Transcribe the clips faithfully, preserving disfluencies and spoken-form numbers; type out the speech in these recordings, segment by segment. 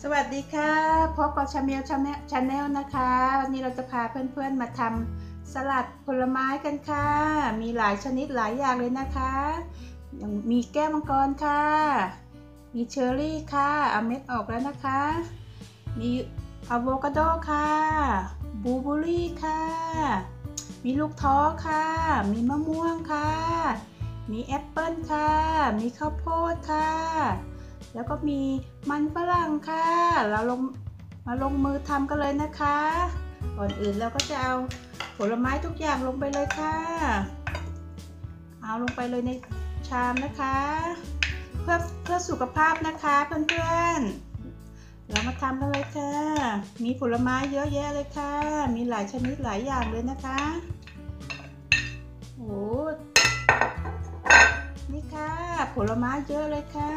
สวัสดีค่ะพบกับชาเมลชาแนลนะคะวันนี้เราจะพาเพื่อนๆมาทำสลัดผลไม้กันค่ะมีหลายชนิดหลายอย่างเลยนะคะมีแก้วมังกรค่ะมีเชอร์รี่ค่ะเอาเม็ดออกแล้วนะคะมีอะโวคาโดค่ะบลูเบอร์รี่ค่ะมีลูกท้อค่ะมีมะม่วงค่ะมีแอปเปิ้ลค่ะมีข้าวโพดค่ะแล้วก็มีมันฝรั่งค่ะเราลงมาลงมือทำกันเลยนะคะก่อนอื่นเราก็จะเอาผลไม้ทุกอย่างลงไปเลยค่ะเอาลงไปเลยในชามนะคะเพื่อเพื่อสุขภาพนะคะเพื่อนๆเรามาทำกันเลยค่ะมีผลไม้เยอะแยะเลยค่ะมีหลายชนิดหลายอย่างเลยนะคะโอ้นี่ค่ะผลไม้เยอะเลยค่ะ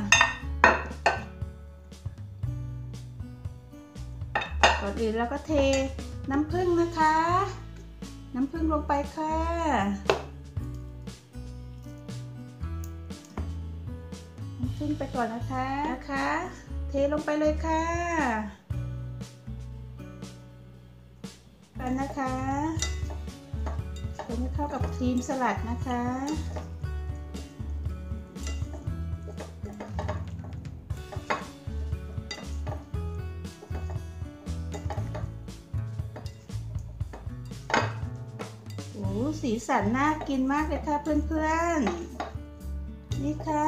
ก่อนอื่นเราก็เทน้ำผึ้งนะคะน้ำผึ้งลงไปค่ะน้ำผึ้งไปก่อนนะคะนะคะเทลงไปเลยค่ะกันนะคะคนให้เข้ากับครีมสลัดนะคะโอ้สีสันน่ากินมากเลยค่ะเพื่อนๆนี่ค่ะ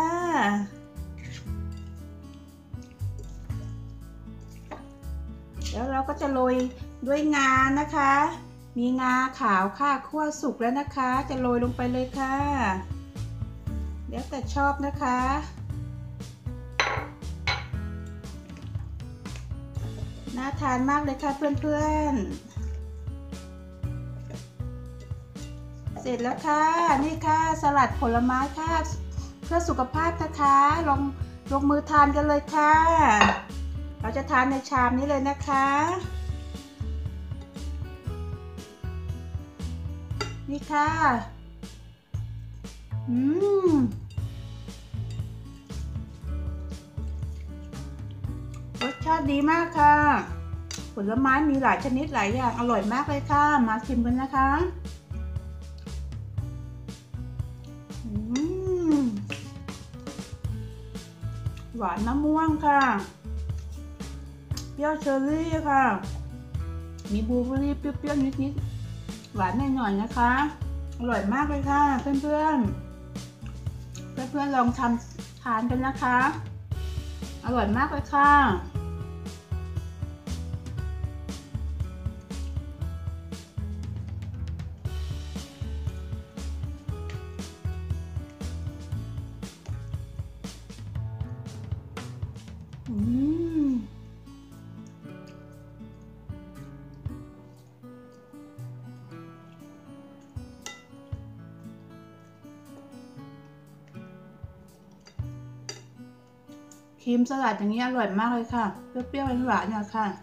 แล้วเราก็จะโรยด้วยงานะคะมีงาขาวค่ะคั่วสุกแล้วนะคะจะโรยลงไปเลยค่ะแล้วแต่ชอบนะคะน่าทานมากเลยค่ะเพื่อนๆเสร็จแล้วค่ะนี่ค่ะสลัดผลไม้ค่ะเพื่อสุขภาพนะคะลงลงมือทานกันเลยค่ะเราจะทานในชามนี้เลยนะคะนี่ค่ะอืมรสชาติดีมากค่ะผลไม้มีหลายชนิดหลายอย่างอร่อยมากเลยค่ะมาชิมกันนะคะหวานมะม่วงค่ะเปรี้ยวเชอร์รี่ค่ะมีบลูเบอร์รี่เปรี้ยวๆนิดๆหวานหน่อยๆนะคะอร่อยมากเลยค่ะเพื่อนๆเพื่อนๆลองทำทานกันนะคะอร่อยมากเลยค่ะอืมครีมสลัดอย่างนี้อร่อยมากเลยค่ะเปรี้ยวๆหวานๆเนี่ยค่ะ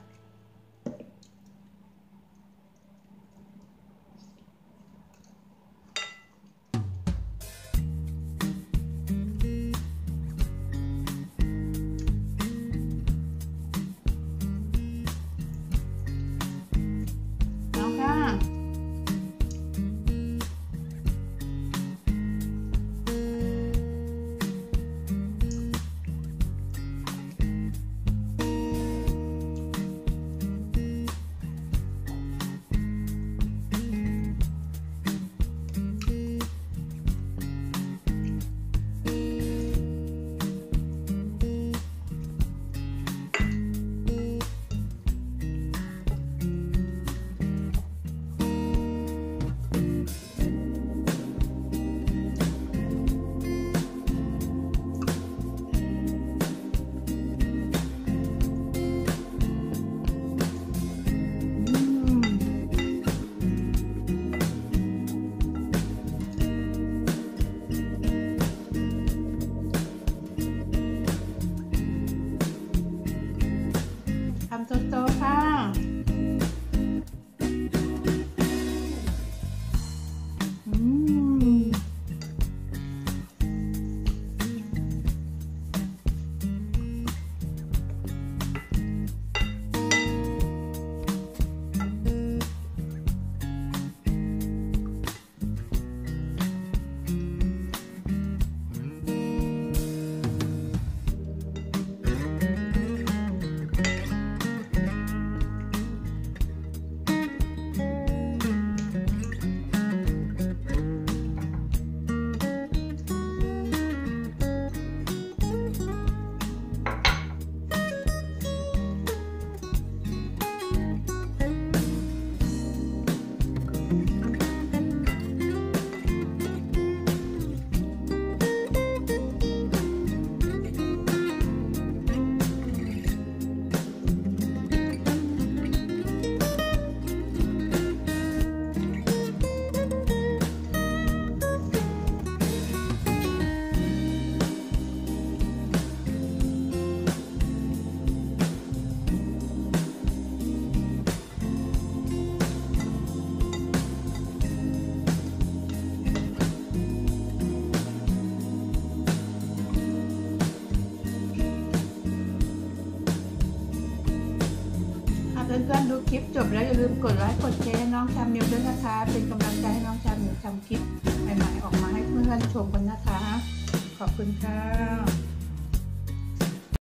ทำโตๆค่ะอืม อเพื่อนๆดูคลิปจบแล้วอย่าลืมกดไลค์กดแชร์ให้น้องชามิวด้วยนะคะเป็นกำลังใจให้น้องชามิวทำคลิปใหม่ๆออกมาให้เพื่อนๆชมกันนะคะขอบคุณค่ะ